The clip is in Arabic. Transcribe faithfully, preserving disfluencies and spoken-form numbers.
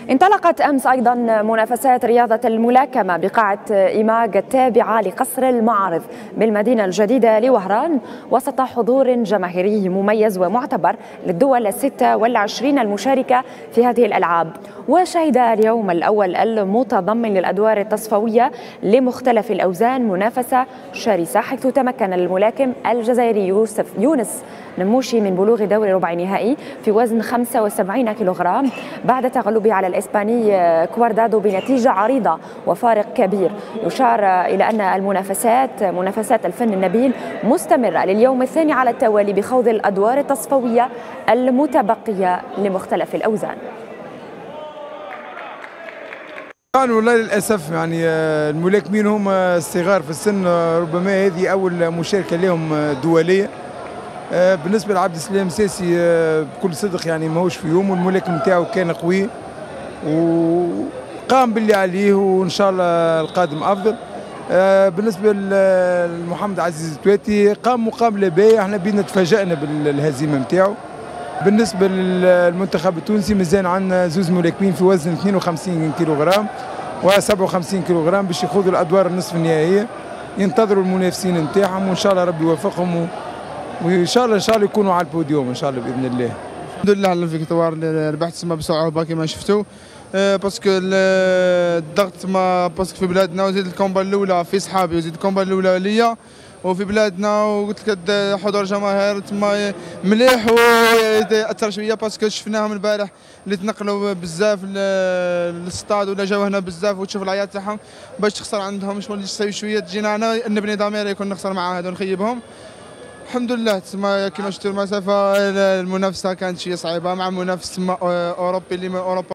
انطلقت أمس أيضا منافسات رياضة الملاكمة بقاعة إيماج التابعة لقصر المعارض بالمدينة الجديدة لوهران وسط حضور جماهيري مميز ومعتبر للدول الستة والعشرين المشاركة في هذه الألعاب. وشهد اليوم الأول المتضمن للأدوار التصفوية لمختلف الأوزان منافسة شرسة، حيث تمكن الملاكم الجزائري يوسف يونس نموشي من بلوغ دور ربع نهائي في وزن خمسة وسبعين كيلوغرام بعد تغلبه على الإسباني كواردادو بنتيجة عريضة وفارق كبير. يشار إلى أن المنافسات منافسات الفن النبيل مستمرة لليوم الثاني على التوالي بخوض الأدوار التصفوية المتبقية لمختلف الأوزان. يعني والله للاسف يعني الملاكمين هم الصغار في السن، ربما هذه اول مشاركه لهم دوليه. بالنسبه لعبد السلام ساسي بكل صدق يعني ماهوش في يوم، والملاكم نتاعو كان قوي وقام باللي عليه، وان شاء الله القادم افضل. بالنسبه لمحمد عزيز التواتي قام مقابله باهيه، احنا بينا تفاجئنا بالهزيمه نتاعو. بالنسبه للمنتخب التونسي مازال عندنا زوز ملاكمين في وزن اثنين وخمسين كيلوغرام وسبعة وخمسين كيلوغرام باش يخوضوا الادوار النصف النهائيه. ينتظروا المنافسين نتاعهم وان شاء الله ربي يوفقهم، وان شاء الله ان شاء الله يكونوا على البوديوم ان شاء الله باذن الله. الحمد لله على الفيكتوار اللي ربحت سما بصعوبه كما شفتوا، باسكو الضغط ما باسكو في بلادنا، وزيد الكومبا الاولى في صحابي وزيد الكومبا الاولى ليا وفي بلادنا، وقلت لك حضور جماهير تما مليح واثر شويه باسكو شفناهم البارح اللي تنقلوا بزاف للستاد ولا جاو هنا بزاف، وتشوف العياط تاعهم باش تخسر عندهم شغل تسوي شويه تجينا هنا نبني ضمير يكون نخسر مع هذول نخيبهم. الحمد لله تما كما شفتوا المسافه المنافسه كانت شويه صعيبه مع منافس اوروبي اللي من اوروبا